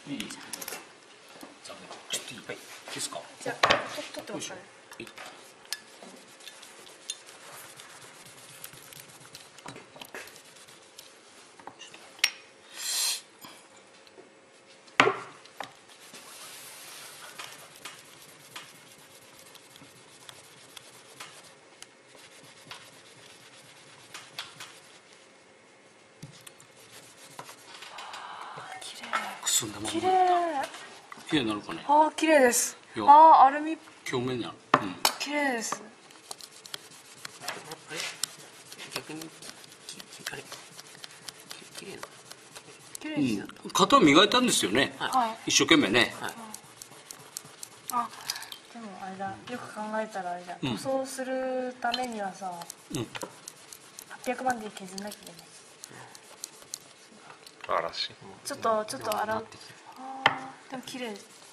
いいですか。じゃあちょっといっぱいですか。 じゃあ取ってますかね。 くすんだまま。 綺麗。 綺麗になるかね。 ああ綺麗です。 いやああアルミ表面にある。 綺麗です。 あれ逆にあれ綺麗な。 綺麗ですよ。 型磨いたんですよね。 はい。 一生懸命ね。 あでもあれだ、よく考えたらあれだ、 うん塗装するためにはさ、800万で削んなきゃいけない。 嵐。 ちょっと洗う。あーでも綺麗。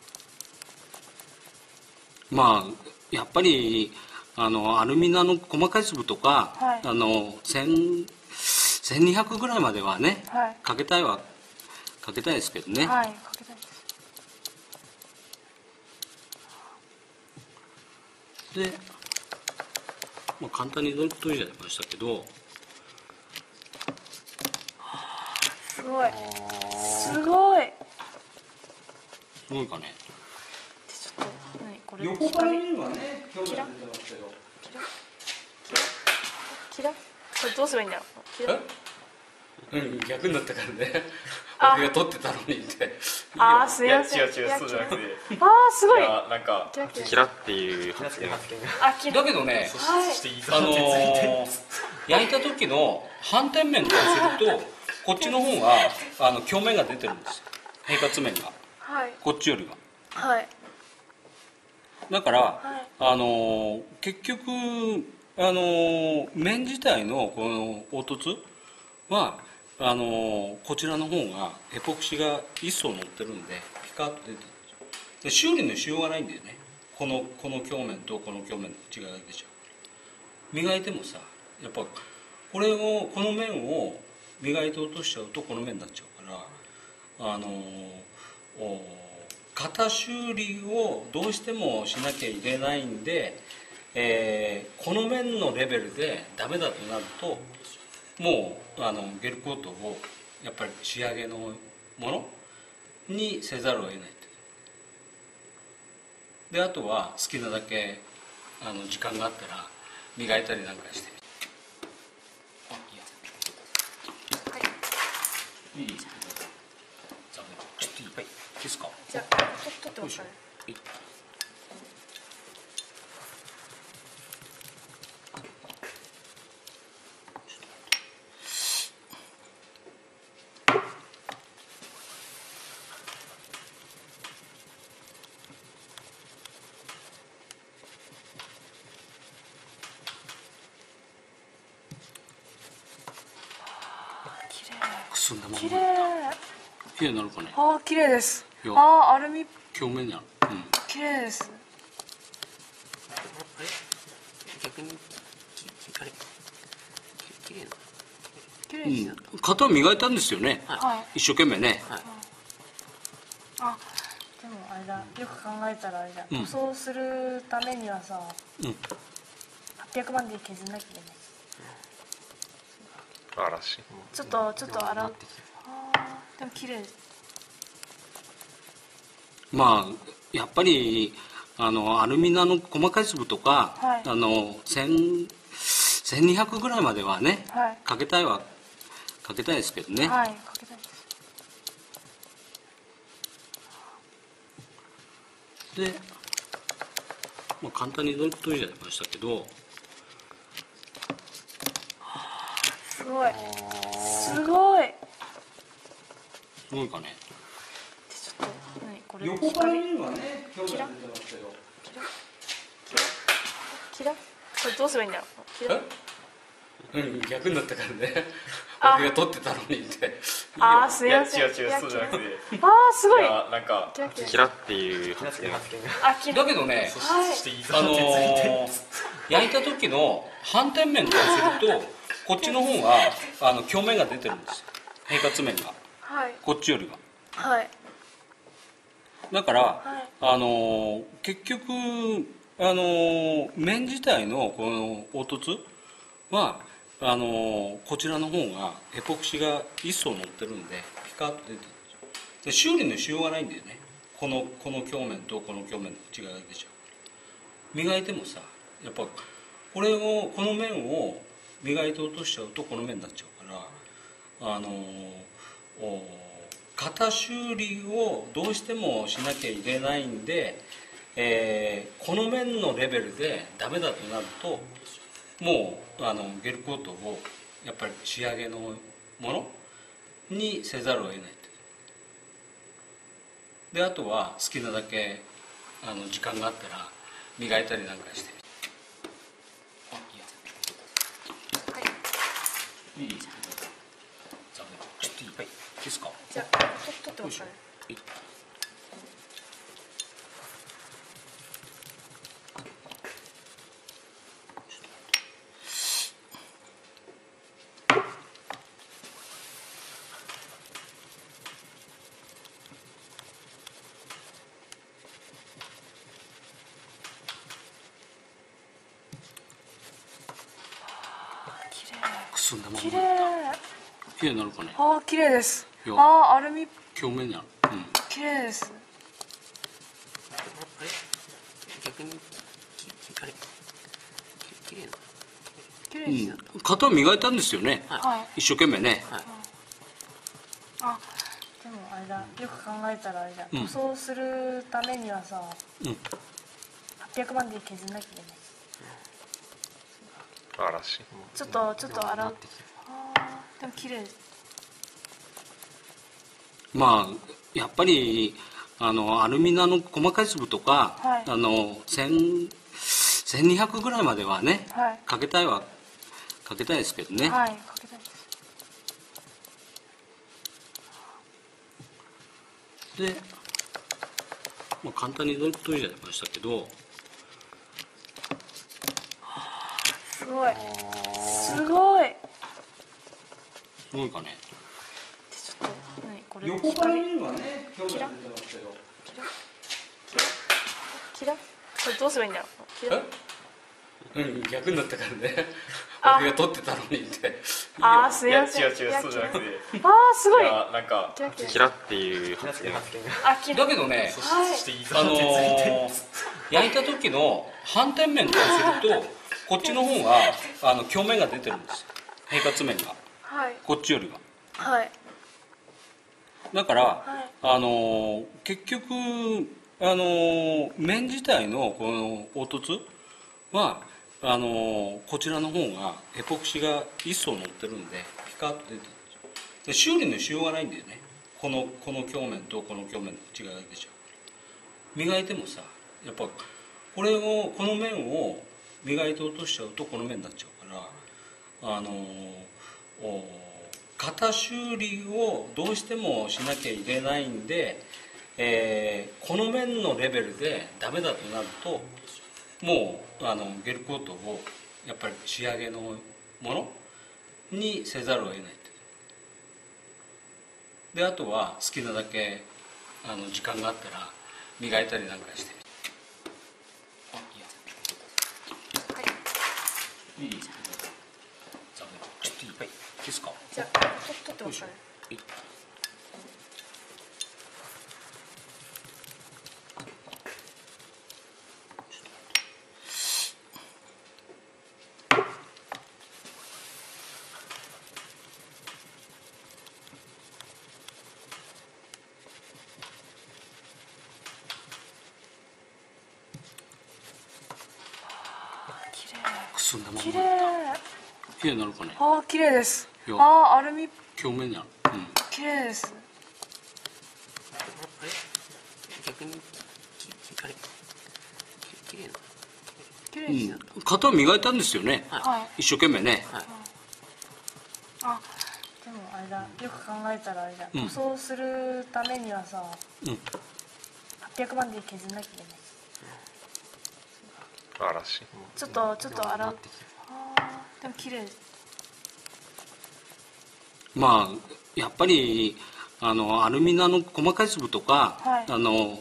まあやっぱりアルミナの細かい粒とか、 はい 1200ぐらいまではね、 はいかけたいですけどね。 はい、かけたいです。 で、まあ、簡単に取りちゃいましたけど、 すごいすごい。 すごいかね。 ちょっと何これ横から見ればね、表面出てますけど。 キラこれどうすればいいんだろう。キラ逆になったからね。 あ俺が取ってたのにって。 あーすいいやません。 違う違うそうじゃなくて、 あーすごい。 いやなんかキラキラキラっていう発言。 あキラ。 だけどね、 はいしていい焼いた時の反転面からするとこっちの方が鏡面が出てるんですよ。平滑面がはいこっちよりは。 はいだから、 はい結局面自体のこの凹凸はこちらの方がエポキシが1層乗ってるんでピカッと出てるんですよ。で修理のしようがないんだよね。この鏡面とこの鏡面の違いが出ちゃう。磨いてもさ、やっぱこの面を磨いて落としちゃうとこの面になっちゃうから型修理をどうしてもしなきゃいけないんで、この面のレベルでダメだとなるともうゲルコートをやっぱり仕上げのものにせざるを得ないと。であとは好きなだけ時間があったら磨いたりなんかしてみて。いいですか。じゃあちょっといっぱいですか。 じゃあ取ってますかね。 くすんだまま。 綺麗。 綺麗になるかね。 ああ綺麗です。 いやああアルミ表面にある。 綺麗です。 あれ逆にあれ綺麗な。 綺麗ですよ。 型磨いたんですよね。 はい。 一生懸命ね。 あでもあれだ、よく考えたらあれだ、塗装するためにはさ、800万で削んなきゃいけない。 嵐。 ちょっと洗う。あーでも綺麗。 まあやっぱりアルミナの細かい粒とか、 はい 1200ぐらいまではね、 はいかけたいですけどね。 はいかけたいです。 で、まあ、簡単に取りちゃいましたけど、 すごいすごい。 すごいかね。 ちょっと何これ横から見ればね、表面出てますけど。 キラこれどうすればいいんだろう。キラ逆になったからね。 あ俺が取ってたのにって。 あーすいやいません。 違う違うそうじゃなくて、 あーすごい。 いやなんかキラキラキラっていう発言。 あキラ。 だけどね、 はいしていい焼いた時の反転面からするとこっちの方が鏡面が出てるんですよ。平滑面がはいこっちよりは。 はいだから、 はい結局面自体のこの凹凸はこちらの方がエポキシが1層乗ってるんでピカッと出てるんですよ。で修理のしようがないんだよね。この鏡面とこの鏡面の違いが出ちゃう。磨いてもさ、やっぱこの面を磨いて落としちゃうとこの面になっちゃうから型修理をどうしてもしなきゃいけないんで、この面のレベルでダメだとなるともうゲルコートをやっぱり仕上げのものにせざるを得ないで、あとは好きなだけ時間があったら磨いたりなんかしていいじゃん。ちょっといいですか。 じゃあ取ってますかね。 くすんだまま綺麗。 綺麗になるかね。 ああ綺麗です。 いやああアルミ表面になる。 綺麗です。 あれ逆にあれ綺麗な綺麗ですよ。 型を磨いたんですよね。 はい。 一生懸命ね。 あでもあれだ、よく考えたらあれだ、塗装するためにはさ、800万で削んなきゃいけない。 嵐。 ちょっと洗う。でも綺麗。 まあやっぱりアルミナの細かい粒とか、 はい、 1200ぐらいまではね、 はい、 かけたいですけどね。 はい、かけたいです。 で、まあ、簡単に研いじゃいましたけど、 すごいすごいすごいかね。 ちょっと何これ横から見ればね、表面出てますけど。 キラこれどうすればいいんだろう。キラ逆になったからね。 あ僕が撮ってたのにって。 あーすいや違ういません。 違うそうじゃなくて。 あーすごい。 いやなんかキラキラキラっていう発言。 あキラ。 だけどね、 はい。 焼いた時の反転面からするとこっちの方が鏡面が出てるんですよ。平滑面がはいこっちよりは。 はいだから、 はい結局面自体のこの凹凸はこちらの方がエポキシが1層乗ってるんでピカッと出てるんですよ。で修理のしようがないんだよね。この鏡面とこの鏡面の違いが出ちゃう。磨いてもさ、やっぱこの面を磨いて落としちゃうとこの面になっちゃうから型修理をどうしてもしなきゃいけないんで、この面のレベルでダメだとなるともうゲルコートをやっぱり仕上げのものにせざるを得ないで、あとは好きなだけ時間があったら磨いたりなんかしていいじゃん。ちょっといいですか。 じゃあ取ってますかね。 くすんだまま綺麗。 綺麗になるかね。 ああ綺麗です。 いやああアルミ表面になる。 綺麗です。 あれ逆にあれ綺麗な綺麗ですよ。 型を磨いたんですよね。 はい。 一生懸命ね。 あでもあれだ、よく考えたらあれだ、塗装するためにはさ、800万で削んなきゃいけない。 嵐。 ちょっと洗う。でも綺麗。 まあやっぱりアルミナの細かい粒とか、 はい、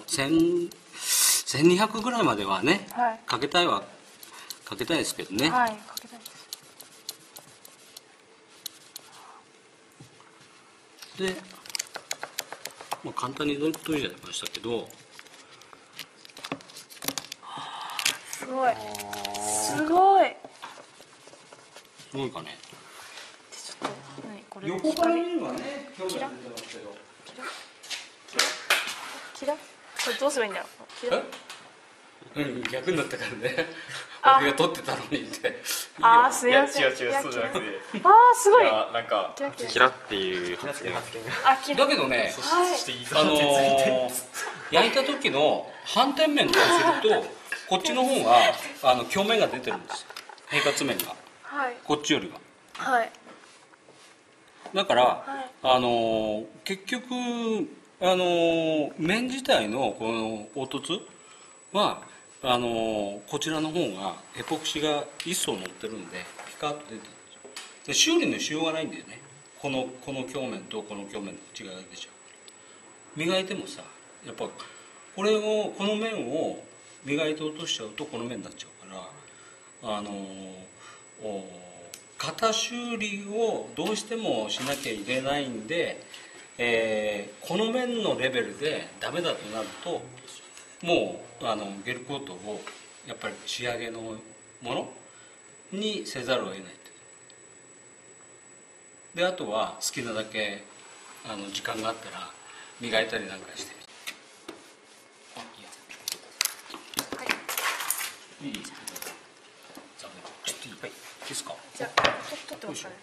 1200ぐらいまではね、 はい、 かけたいですけどね。 はい、かけたいです。 で、簡単に解いてやりましたけど、 すごいすごいすごいかね。 ちょっと何これ横から見ればね、表現出てますけど。 キラこれどうすればいいんだろう。キラ逆になったからね。 あ僕が撮ってたのにって。 あーすいや違ういません。 違うそうじゃなくて、 あーすごい。 いやなんかキラキラキラっていう発言があキラだけどね、 はいしていいぞってついて焼いた時の反転面からするとこっちの方が鏡面が出てるんですよ、平滑面がはいこっちよりは。 はいだから、 はい結局面自体のこの凹凸はこちらの方がエポキシが一層乗ってるんでピカッと出てるんですよ。で修理のしようがないんだよね。この鏡面とこの鏡面の違いが出ちゃう。磨いてもさ、やっぱこの面を磨いて落としちゃうとこの面になっちゃうから型修理をどうしてもしなきゃいけないんで、この面のレベルでダメだとなるともうゲルコートをやっぱり仕上げのものにせざるを得ないで、あとは好きなだけ時間があったら磨いたりなんかしてみて。いい？じゃあちょっといい？はい、いいですか？ じゃあ撮ってますかね。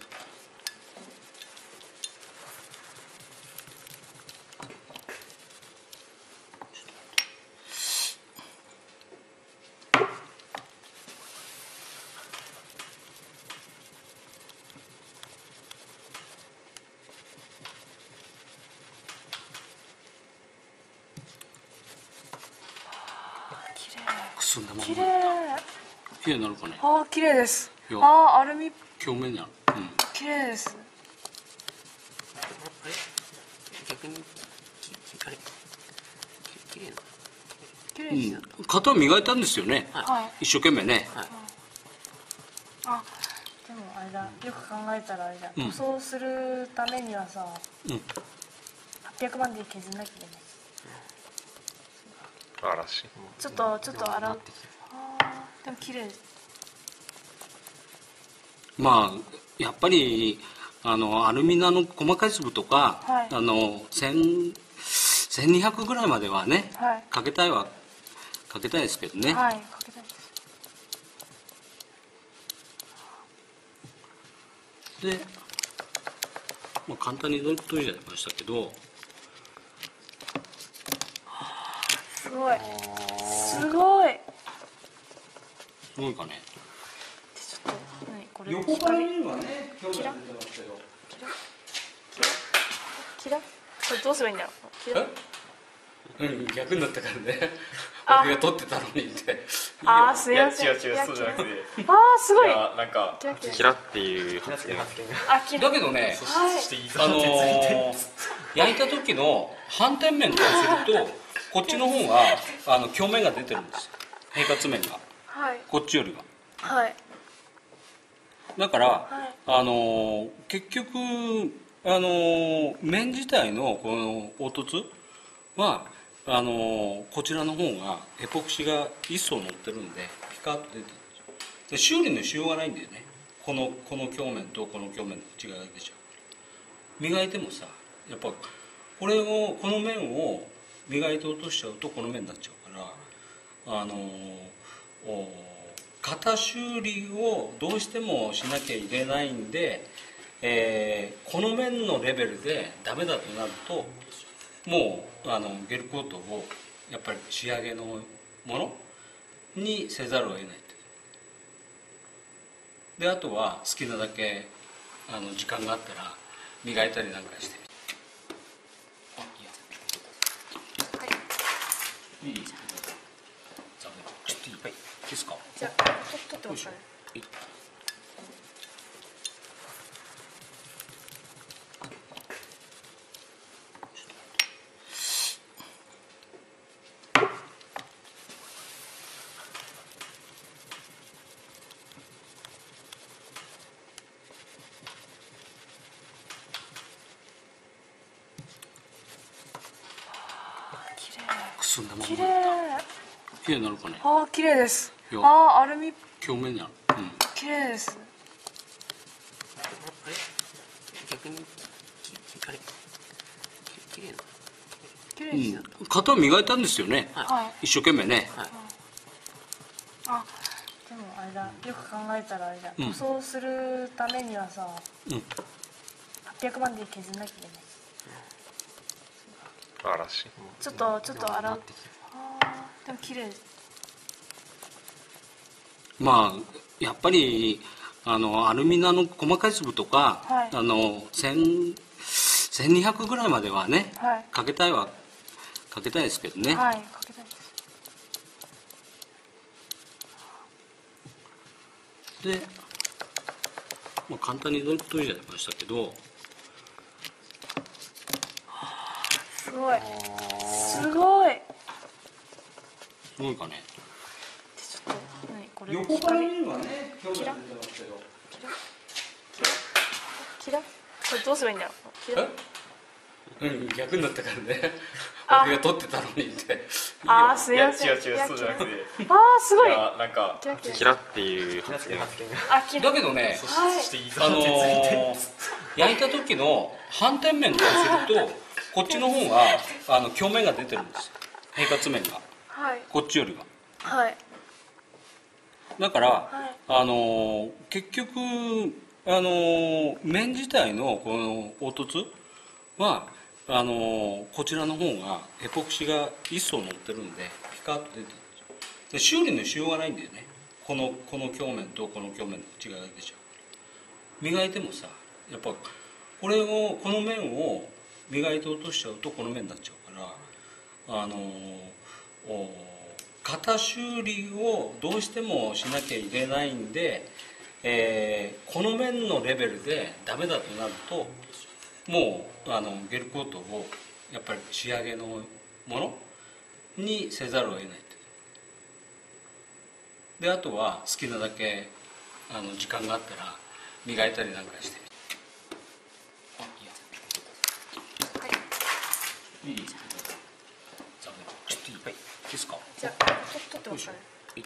くすんだもん。 綺麗綺麗になるかね。 あー綺麗です。 いやあーアルミ表面にある。 綺麗です。 あれ逆にあれきれいな綺麗です。 型を磨いたんですよね。 はい一生懸命ね。 あでもあれだ、よく考えたらあれだ、塗装するためにはさ、800万で削んなきゃいけない。 嵐ちょっと洗う。でも綺麗です。 やっぱりアルミナの細かい粒とか、 はい 1200ぐらいまではね、 はいかけたいですけどね。 はい、かけたいです。 で、簡単に解いてやりましたけど、 すごいすごいすごいかね。 ちょっと何これ横から見ればね、表現出てますけど。 キラこれどうすればいいんだろう。キラ逆になったからね。 あ僕が撮ってたのにって。 あーすいいや違ません。 う違うそうじゃなくて、いあーすごい。 やなんかキラキラキラっていう発言があキラだけどね、 はいしていいぞってついて焼いた時の反転面からするとこっちの方が鏡面が出てるんですよ、平滑面がはいこっちよりは。 はいだから、 はい結局面自体のこの凹凸はこちらの方がエポキシが一層乗ってるんでピカッと出てるんですよ。で修理のしようがないんだよね。この鏡面とこの鏡面の違いが出ちゃう。磨いてもさ、やっぱこの面を磨いて落としちゃうとこの面になっちゃうから型修理をどうしてもしなきゃいけないんで、この面のレベルでダメだとなるともうゲルコートをやっぱり仕上げのものにせざるを得ないで、あとは好きなだけ時間があったら磨いたりなんかしていい？じゃあちょっといい？はい、いいですか？ じゃあ撮ってますかね。 くすんだまま綺麗。 綺麗になるかね。 ああ綺麗です。 いやああアルミ表面にある。 綺麗です。 あれ逆にあれきれいな綺麗ですよ。 型磨いたんですよね。 はい。 一生懸命ね。 あでもあれだ、よく考えたらあれだ、塗装するためにはさ、800万で削んなきゃいけない。 嵐。 ちょっと洗う。でも綺麗。 まあやっぱりアルミの細かい粒とか、 はい 1200ぐらいまではね、 はいかけたいですけどね。 はい、かけたいです。 で、まあ、簡単に研いじゃいましたけど、 すごい。すごい。 すごいかね。 ちょっと何これ横から見光ればね、表情が出てますけど。 キラこれどうすればいいんだろう。キラ逆になったからね。 あ俺が撮ってたのにって。 あーすいやいません。 違う違うそうじゃなくて。 ああすごい。 いやなんかキラキラキラっていう発言。 あキラ。 だけどね、 はい。 していざってついて。 焼いた時の反転面からするとこっちの方が鏡面が出てるんですよ、平滑面がはいこっちよりは。 はいだから、 はい結局面自体のこの凹凸はこちらの方がエポキシが1層乗ってるんでピカッと出てるんですよ。で修理のしようがないんだよね。この鏡面とこの鏡面の違いが出ちゃう。磨いてもさやっぱこの面を磨いて落としちゃうとこの面になっちゃうから型修理をどうしてもしなきゃいけないんで、この面のレベルでダメだとなるともうゲルコートをやっぱり仕上げのものにせざるを得ないで、あとは好きなだけ時間があったら磨いたりなんかしていい？じゃあちょっといい？はい、いいですか？ じゃあ撮ってますかね。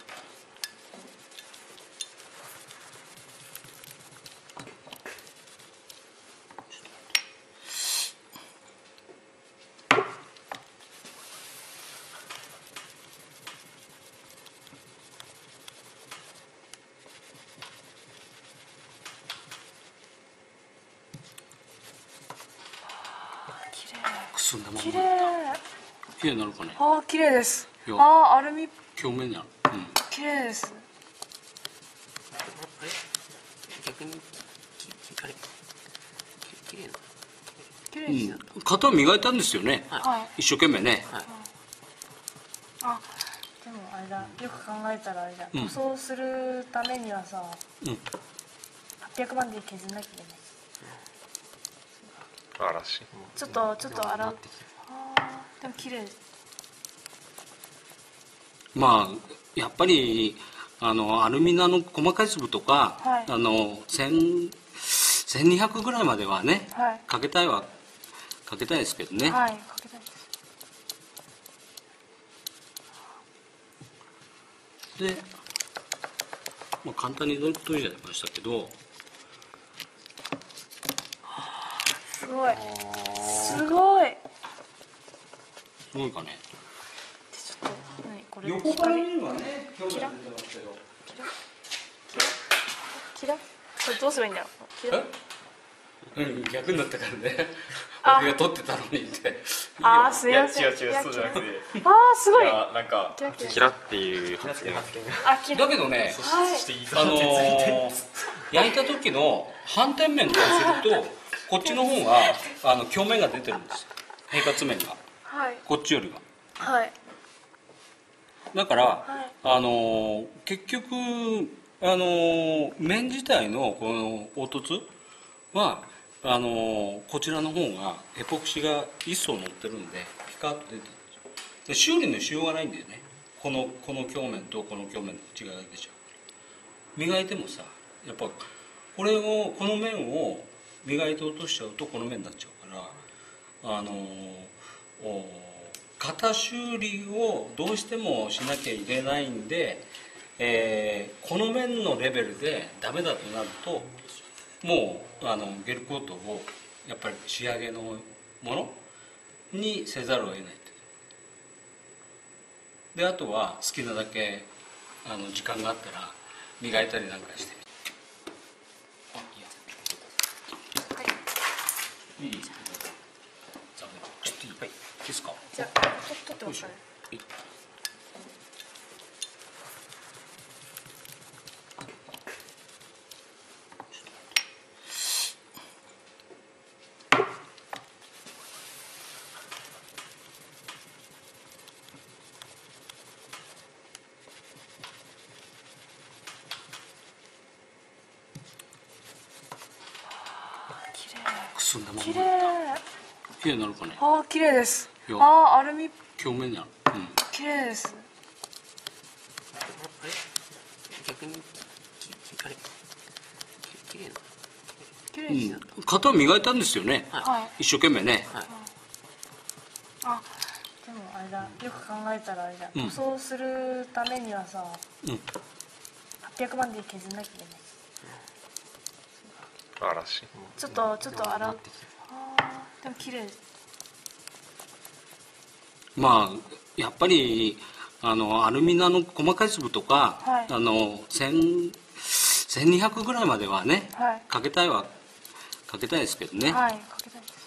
くすんだまま綺麗。 綺麗になるかね。 ああ綺麗です。 いやああアルミ表面にある。 綺麗です。 あれ逆にあれきれいな綺麗ですよ。 型磨いたんですよね、 はい。 一生懸命ね。 あでもあれだ、よく考えたらあれだ、塗装するためにはさ、800万で削んなきゃいけない。 嵐。 ちょっと洗う。でも綺麗。 まあやっぱりアルミの細かい粒とか、 はい 1200ぐらいまではね、 はいかけたいですけどね。 はい、かけたいです。 で、まあ、簡単に研いじゃいましたけど、 すごい。すごい。 すごいかね。 ちょっと何これ横から見光ればね、表情が出てますけど。 キラこれどうすればいいんだろう。キラ逆になったからね。 あ俺が撮ってたのにって。 あーすいやいません。 違うそうじゃなくて。 ああすごい。 いやなんかキラキラキラっていう発言。 あキラ。 だけどね、 はい。 していざってついて。 焼いた時の反転面からするとこっちの方が鏡面が出てるんですよ、平滑面がはいこっちよりは。 はいだから、 はい結局面自体のこの凹凸はこちらの方がエポキシが1層乗ってるんでピカッと出てるんですよ。で修理のしようがないんだよね。この鏡面とこの鏡面の違いが出ちゃう。磨いてもさやっぱこの面を磨いて落としちゃうとこの面になっちゃうから型修理をどうしてもしなきゃいけないんで、この面のレベルでダメだとなるともうゲルコートをやっぱり仕上げのものにせざるを得ないと。であとは好きなだけ時間があったら磨いたりなんかしていい？じゃあちょっといっぱいですか？ じゃあ取ってますかね。 くすんだまま綺麗。 綺麗になるかね。 ああ綺麗です。 いやああアルミ表面にある。 綺麗です。 あれ逆にあれきれいな綺麗ですよ。 型を磨いたんですよね。 はい。 一生懸命ね。 あでもあれだ、よく考えたらあれだ、塗装するためにはさ、800万で削んなきゃいけない。 嵐。 ちょっと洗う。でも綺麗。 まあやっぱりアルミナの細かい粒とか、 はい、 1200ぐらいまではね、 はい、 かけたいですけどね。 はい、かけたいです。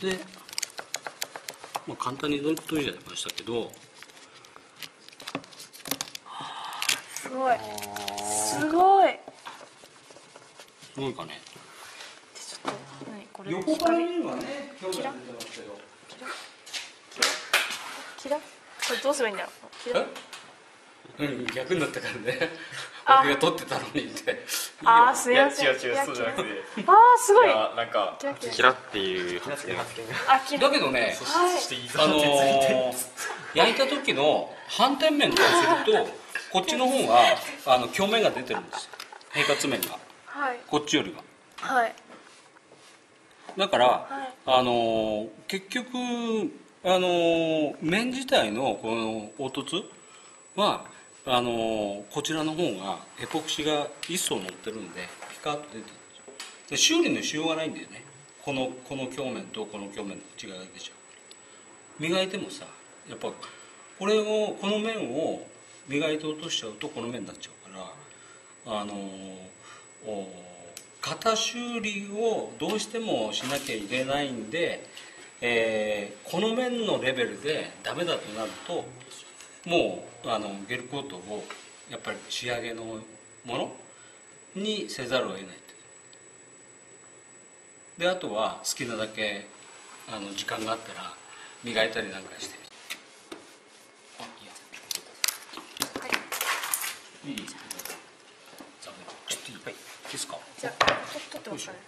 で、まあ、簡単に研いじゃいましたけど、 すごいすごいすごいかね。 ちょっと何これ横から見るのはね表現出てますけど、 キラこれどうすればいいんだろう。キラ逆になったからね。 あ僕が撮ってたのにってあーすいや違ういません。 違うそうじゃなくて、 あーすごい。 いやなんかキラキラキラっていう発言。 あキラだけどね、 はい焼いた時の反転面からするとこっちの方が鏡面が出てるんですよ、平滑面がはいこっちよりは。 はいだから、 はい結局面自体のこの凹凸はこちらの方がエポキシが1層乗ってるんでピカッと出てるんですよ。で修理のしようがないんだよね。この鏡面とこの鏡面の違いが出ちゃう。磨いてもさやっぱこの面を磨いて落としちゃうとこの面になっちゃうから型修理をどうしてもしなきゃいけないんで、この面のレベルでダメだとなるともうゲルコートをやっぱり仕上げのものにせざるを得ないと。であとは好きなだけ時間があったら磨いたりなんかしていい？じゃあちょっといっぱいですか？ じゃあ取ってますかね。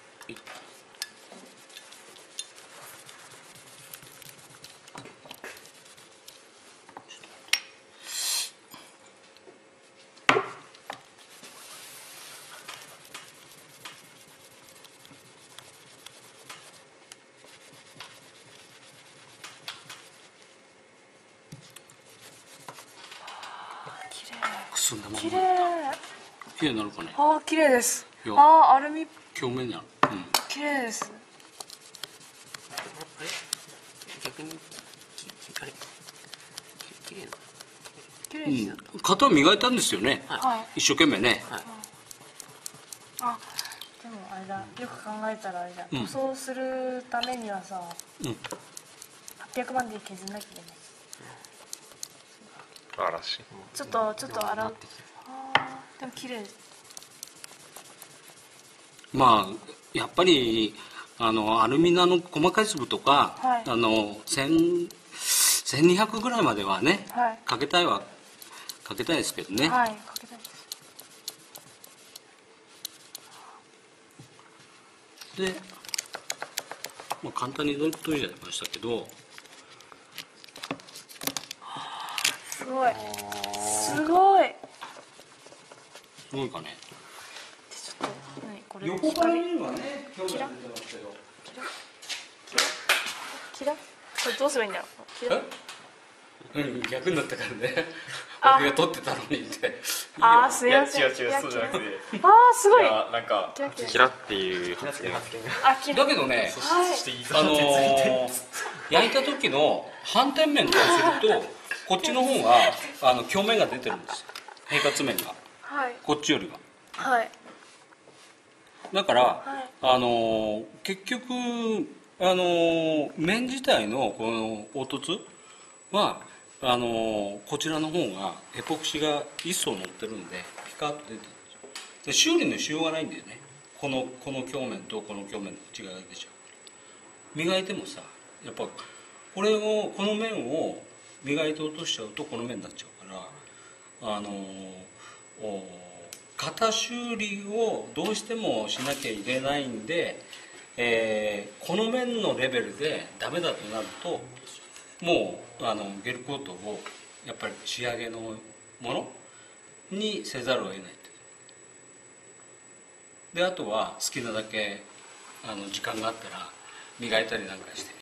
くすんだまま綺麗綺麗になるかね。 ああ綺麗です。 いやああアルミ表面にある。 綺麗です。 あれ逆にあれきれいな綺麗ですよ。 型を磨いたんですよね、 はい一生懸命ね。 あでもあれだ、よく考えたらあれだ、塗装するためにはさ、800万で削んなきゃいけない。 嵐。 ちょっと洗う。でも綺麗。 まあやっぱりアルミナの細かい粒とか、 はい、 1200ぐらいまではね、 はい、 かけたいですけどね。 はい、かけたいです。 で、まあ、簡単に研いじゃいましたけど、 すごいすごいすごいかね。 ちょっと何これ横から見るのはね表現出てますけど、 キラこれどうすればいいんだろう。キラうん逆になったからねあ僕が撮ってたのにってあーすいいやません。 違う違うそうじゃなくてあーすごい。 いやなんかキラキラキラっていう発言があキラだけどねはいしていいぞってついて焼いた時の反転面からするとこっちの方が鏡面が出てるんですよ平滑面がはいこっちよりははいだから、 はい結局面自体のこの凹凸はこちらの方がエポキシが1層乗ってるんでピカッと出てるんですよで修理のしようがないんだよねこの鏡面とこの鏡面の違いが出ちゃう磨いてもさやっぱこの面を磨いて落としちゃうとこの面になっちゃうから型修理をどうしてもしなきゃいけないんで、この面のレベルでダメだとなるともうゲルコートをやっぱり仕上げのものにせざるを得ないであとは好きなだけ時間があったら磨いたりなんかして